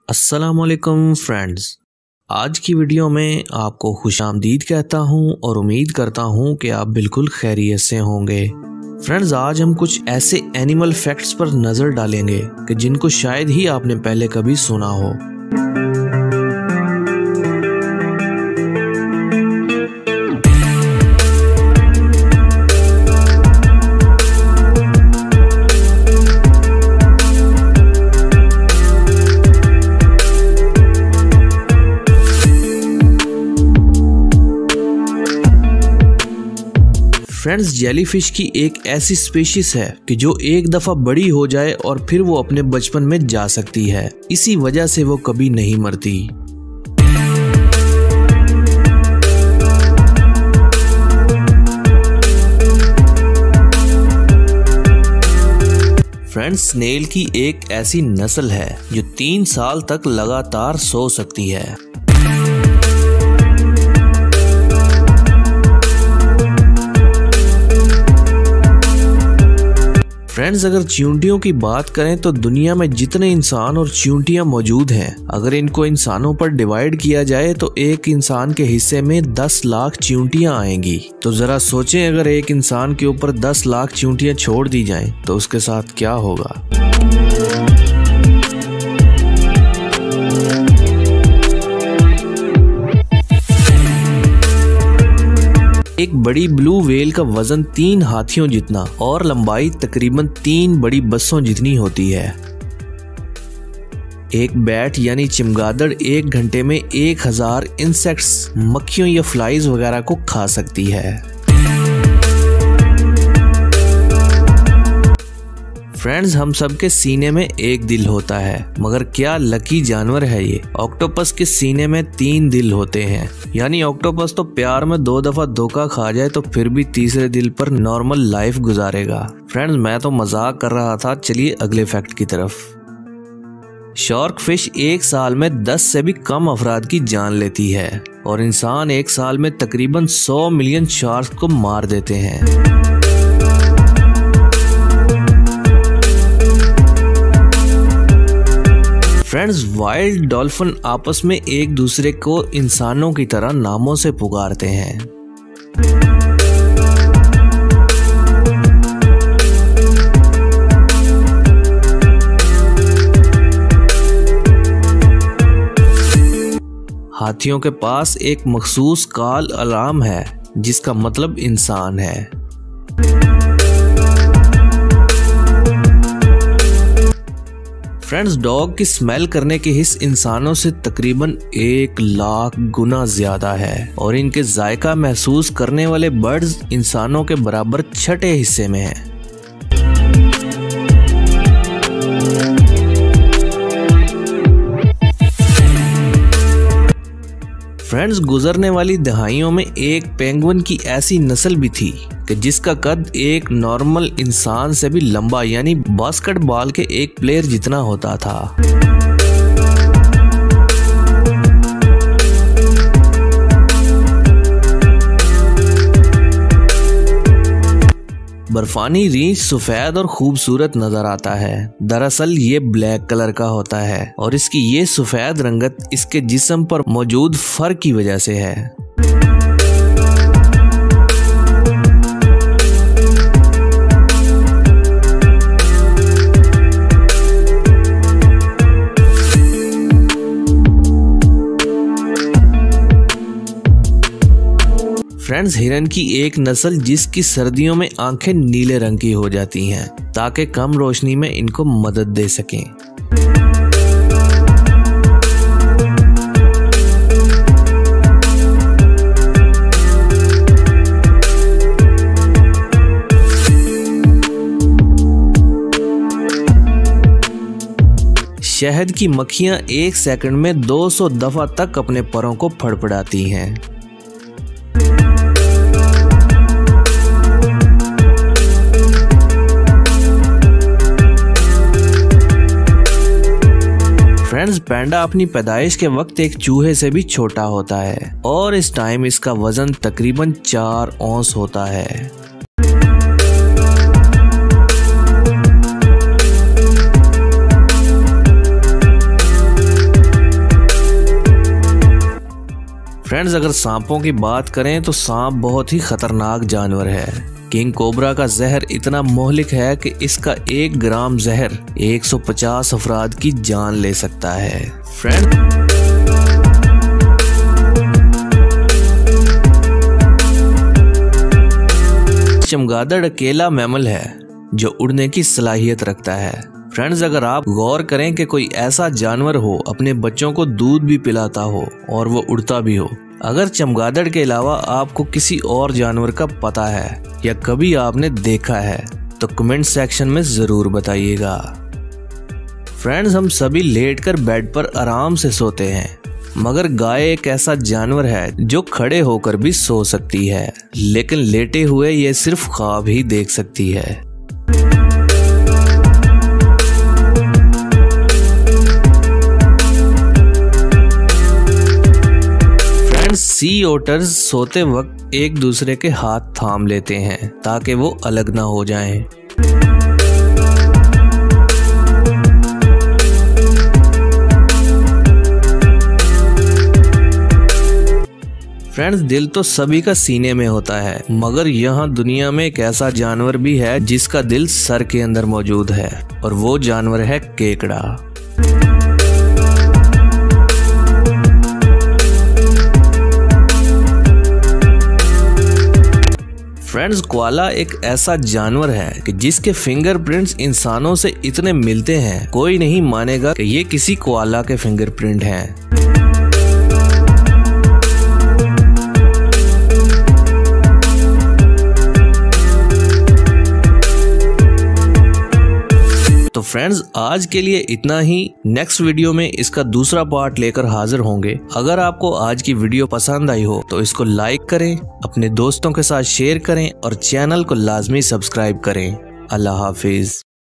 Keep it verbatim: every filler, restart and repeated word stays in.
अस्सलामुअलैकुम फ्रेंड्स, आज की वीडियो में आपको खुशामदीद कहता हूं और उम्मीद करता हूं कि आप बिल्कुल खैरियत से होंगे। फ्रेंड्स, आज हम कुछ ऐसे एनिमल फैक्ट्स पर नज़र डालेंगे कि जिनको शायद ही आपने पहले कभी सुना हो। फ्रेंड्स, जेलीफिश की एक ऐसी स्पीशीज है कि जो एक दफा बड़ी हो जाए और फिर वो अपने बचपन में जा सकती है। इसी वजह से वो कभी नहीं मरती। फ्रेंड्स, स्नेल की एक ऐसी नस्ल है जो तीन साल तक लगातार सो सकती है। फ्रेंड्स, अगर चींटियों की बात करें तो दुनिया में जितने इंसान और चींटियां मौजूद हैं, अगर इनको इंसानों पर डिवाइड किया जाए तो एक इंसान के हिस्से में दस लाख चींटियां आएंगी। तो जरा सोचें, अगर एक इंसान के ऊपर दस लाख चींटियां छोड़ दी जाएं तो उसके साथ क्या होगा। एक बड़ी ब्लू व्हेल का वजन तीन हाथियों जितना और लंबाई तकरीबन तीन बड़ी बसों जितनी होती है। एक बैट यानी चमगादड़ एक घंटे में एक हजार इंसेक्ट्स, मक्खियों या फ्लाइज वगैरह को खा सकती है। फ्रेंड्स, हम सबके सीने में एक दिल होता है, मगर क्या लकी जानवर है ये। ऑक्टोपस के सीने में तीन दिल होते हैं, यानी ऑक्टोपस तो प्यार में दो दफा धोखा खा जाए तो फिर भी तीसरे दिल पर नॉर्मल लाइफ गुजारेगा। फ्रेंड्स, मैं तो मजाक कर रहा था। चलिए अगले फैक्ट की तरफ। शार्क फिश एक साल में दस से भी कम अफराद की जान लेती है और इंसान एक साल में तकरीबन सौ मिलियन शार्क को मार देते हैं। फ्रेंड्स, वाइल्ड डॉल्फिन आपस में एक दूसरे को इंसानों की तरह नामों से पुकारते हैं। हाथियों के पास एक मखसूस कॉल अलार्म है जिसका मतलब इंसान है। फ्रेंड्स, डॉग की स्मेल करने की हिस्स इंसानों से तकरीबन एक लाख गुना ज्यादा है और इनके जायका महसूस करने वाले बर्ड्स इंसानों के बराबर छठे हिस्से में हैं। फ्रेंड्स, गुजरने वाली दहाइयों में एक पेंगुइन की ऐसी नस्ल भी थी कि जिसका कद एक नॉर्मल इंसान से भी लंबा यानी बास्केटबॉल के एक प्लेयर जितना होता था। बर्फानी रींछ सफेद और खूबसूरत नजर आता है। दरअसल ये ब्लैक कलर का होता है और इसकी ये सफेद रंगत इसके जिस्म पर मौजूद फर की वजह से है। फ्रेंड्स, हिरन की एक नस्ल जिसकी सर्दियों में आंखें नीले रंग की हो जाती हैं ताकि कम रोशनी में इनको मदद दे सकें। शहद की मक्खियां एक सेकंड में दो सौ दफा तक अपने परों को फड़फड़ाती हैं। फ्रेंड्स, पैंडा अपनी पैदाइश के वक्त एक चूहे से भी छोटा होता है और इस टाइम इसका वजन तकरीबन चार औंस होता है। फ्रेंड्स, अगर सांपों की बात करें तो सांप बहुत ही खतरनाक जानवर है। किंग कोबरा का जहर इतना मोहलिक है कि इसका एक ग्राम जहर एक सौ पचास अफराद की जान ले सकता है। फ्रेंड चमगादड़ अकेला मैमल है जो उड़ने की सलाहियत रखता है। फ्रेंड्स, अगर आप गौर करें कि कोई ऐसा जानवर हो अपने बच्चों को दूध भी पिलाता हो और वो उड़ता भी हो, अगर चमगादड़ के अलावा आपको किसी और जानवर का पता है या कभी आपने देखा है तो कमेंट सेक्शन में जरूर बताइएगा। फ्रेंड्स, हम सभी लेटकर बेड पर आराम से सोते हैं, मगर गाय एक ऐसा जानवर है जो खड़े होकर भी सो सकती है, लेकिन लेटे हुए ये सिर्फ ख्वाब ही देख सकती है। सी ओटर्स सोते वक्त एक दूसरे के हाथ थाम लेते हैं ताकि वो अलग ना हो जाएं। फ्रेंड्स, दिल तो सभी का सीने में होता है, मगर यहाँ दुनिया में एक ऐसा जानवर भी है जिसका दिल सर के अंदर मौजूद है, और वो जानवर है केकड़ा। फ्रेंड्स, कोआला एक ऐसा जानवर है कि जिसके फिंगरप्रिंट्स इंसानों से इतने मिलते हैं, कोई नहीं मानेगा कि ये किसी कोआला के फिंगरप्रिंट हैं। तो फ्रेंड्स, आज के लिए इतना ही। नेक्स्ट वीडियो में इसका दूसरा पार्ट लेकर हाजिर होंगे। अगर आपको आज की वीडियो पसंद आई हो तो इसको लाइक करें, अपने दोस्तों के साथ शेयर करें और चैनल को लाजमी सब्सक्राइब करें। अल्लाह हाफिज।